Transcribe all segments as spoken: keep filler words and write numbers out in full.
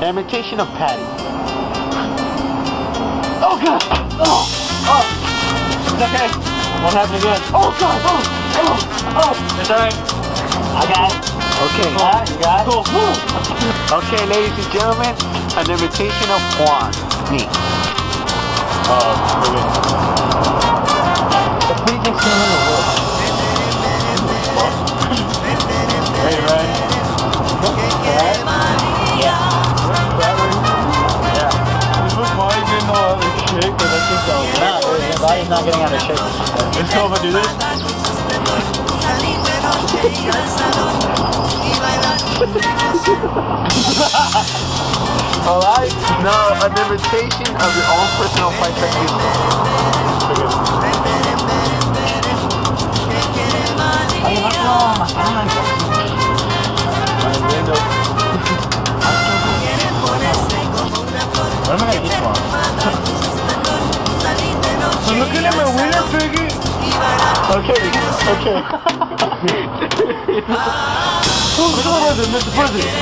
Imitation of Patty. Oh god! Oh! Oh! It's okay. Won't happen again. Oh god! Oh! Oh! Oh! It's alright. I got it. Okay. Alright, you got it? Cool. Okay, ladies and gentlemen, an imitation of Juan. Me. Oh, really? The freaking song in the world. Ready, ready? Alright? Yeah. Yeah. This was why you didn't know how to shake, but that's just all. Nah, dude, your body's not getting out of shape. Let's go over do this. Alright, now an imitation of your own personal fight technique. I'm gonna eat one. I'm looking at my winner, Piggy. Okay, okay. Who's the president, Mister President?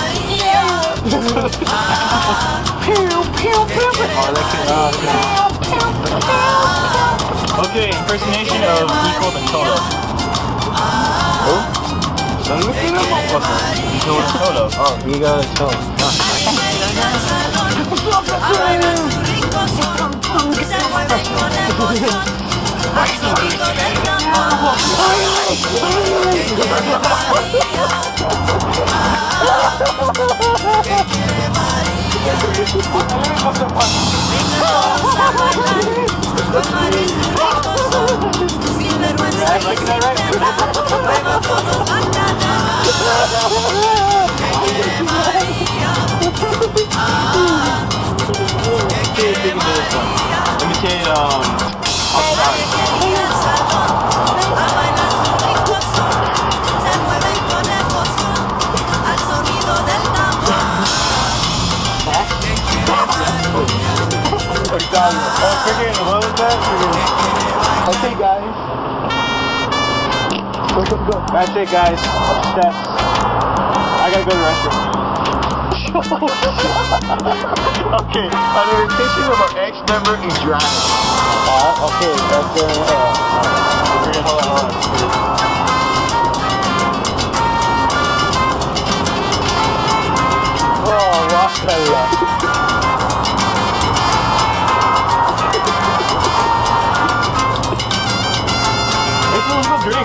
Pew, pew, pew. Okay, impersonation of Equal and Toto. Who? I'm looking at my fucker. Equal and Toto. Oh, you got a Toto. Imitate, um, okay, guys. Go, go, go. That's it, guys. Steps. I gotta go to the restroom. Okay, an imitation of our ex member is drowning. Uh, okay, that's uh, uh, uh, hold on, hold on. Oh, Rockella. It's a little drink.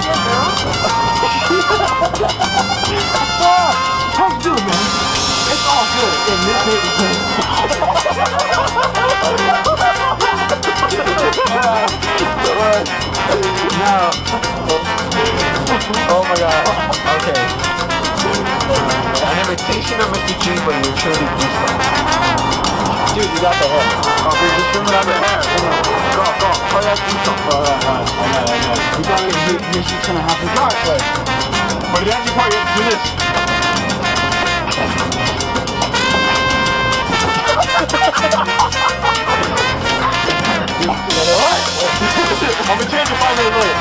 Oh, how you doing, man? It's all good in this neighborhood. No. Oh my god. Okay. An imitation of Mister G, but you're truly peaceful. Dude, you got the hair. Oh, you're just trimming out the hair. Go, go. Oh, that's peaceful. Alright, alright. I know, I know. You thought you're just gonna have to go. Right. But the actual part, you have to do this. I'm gonna change it five minutes later.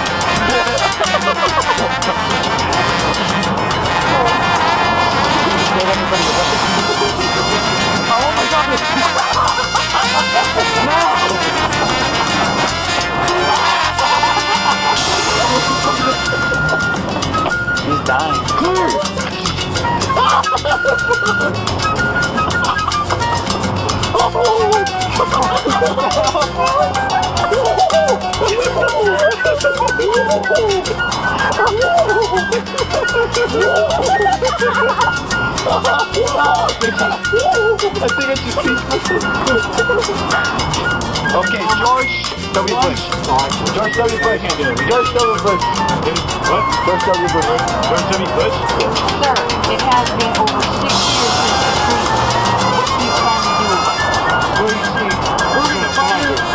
Oh my god! No! He's dying. Clear! I think it's just okay, George W. Bush. George W. Bush. George W. Bush. What? George W. Bush. George W. Bush? Sir, it has been over six years since the treaty. What do you plan to do about it? What do you see? We're gonna find it.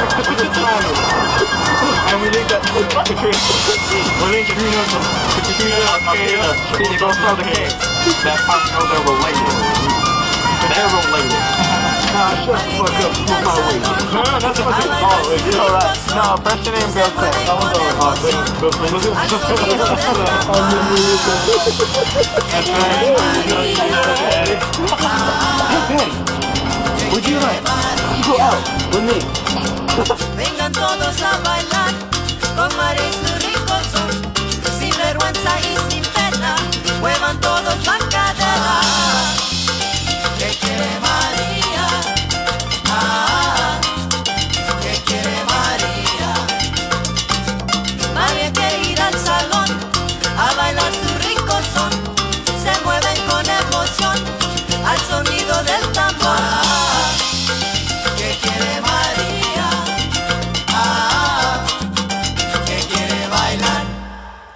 And we think that Katrina, we think Katrina, Katrina, okay, it goes from the case. That part know they're related. They're related. Nah, shut the fuck up. Smoke my weed. No, no, that's what they call it. It's alright. No, first your name Bill Clinton. I was over. Oh, Bill Clinton. That's right. You know, you know, Daddy. Hey, Daddy. doing? You go out with me. Vengan todos a bailar.